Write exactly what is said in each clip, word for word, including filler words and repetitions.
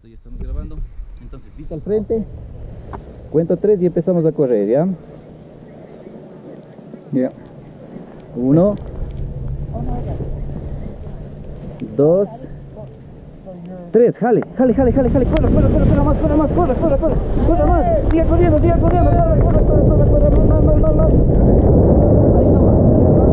Listo, ya estamos grabando. Entonces, vista al frente. Cuento tres y empezamos a correr, ¿ya? Ya. Uno. Dos. Tres. Jale, jale, jale, jale, jale. Corre, corre, corre, corre más, corre más, corre, corre, corre. Corre más. Sigue corriendo, sigue corriendo. Corre, corre, corre, corre, corre, más, más, más, más. Ahí nomás, ahí nomás.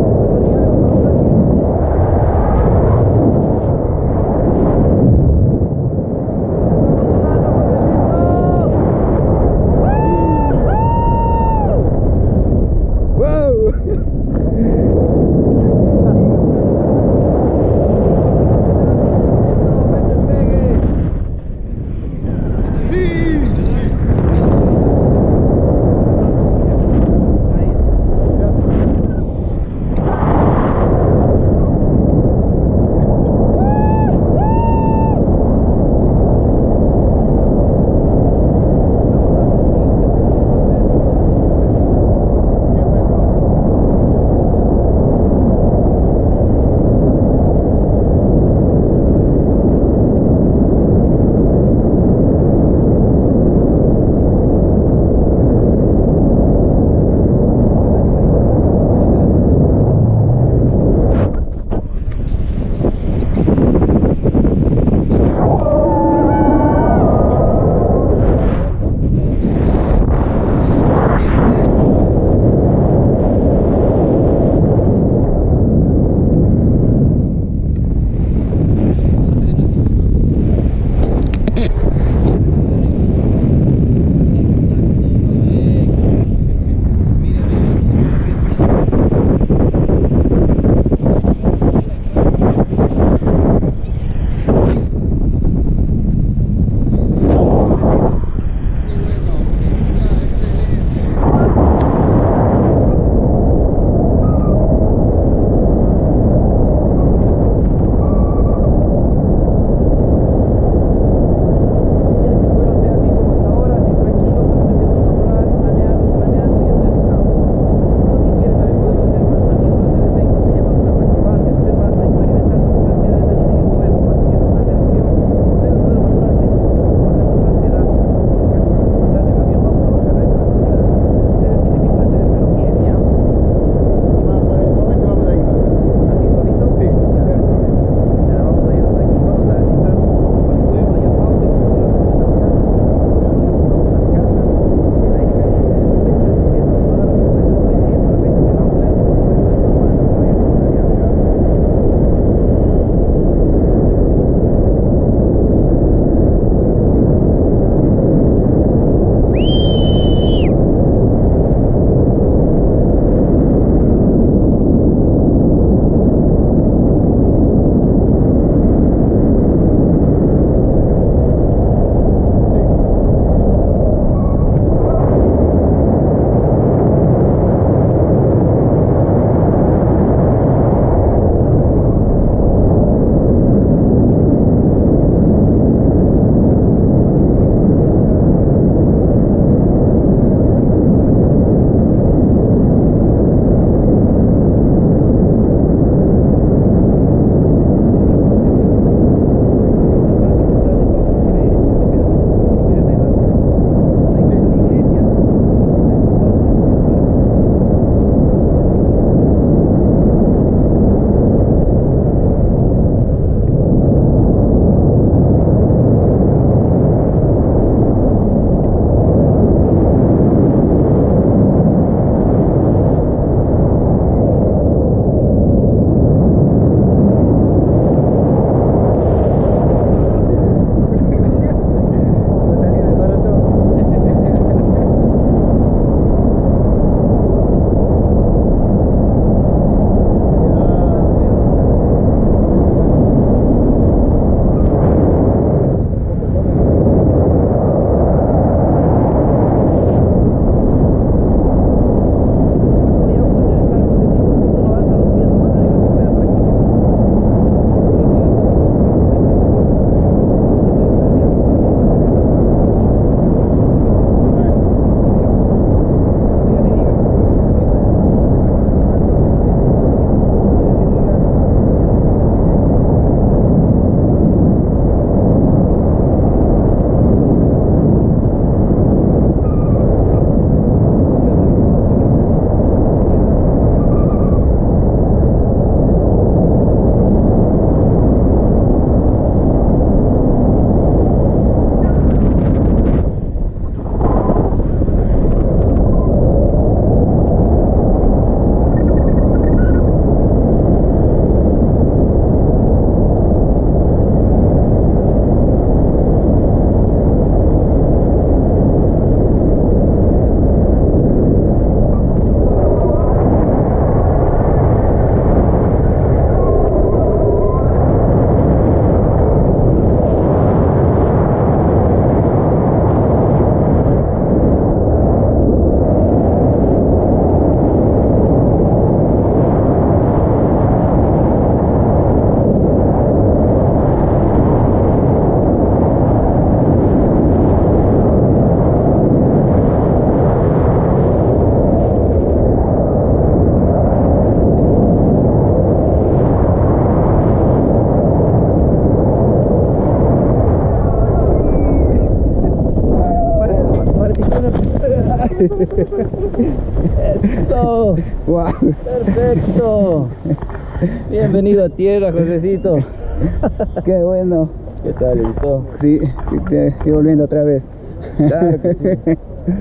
Eso. Wow. Perfecto. Bienvenido a tierra, Josecito. Qué bueno. ¿Qué tal? ¿Listo? Sí, estoy volviendo otra vez. Claro que sí. A ver,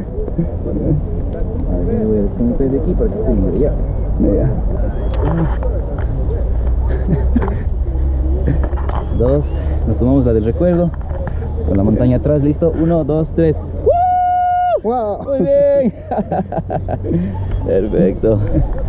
voy a desconectar de aquí para que esté libre ya. Ya. Dos, nos tomamos la del recuerdo. Con la montaña atrás, listo. Uno, dos, tres. ¡Woo! Wow. Muy bien. Perfecto.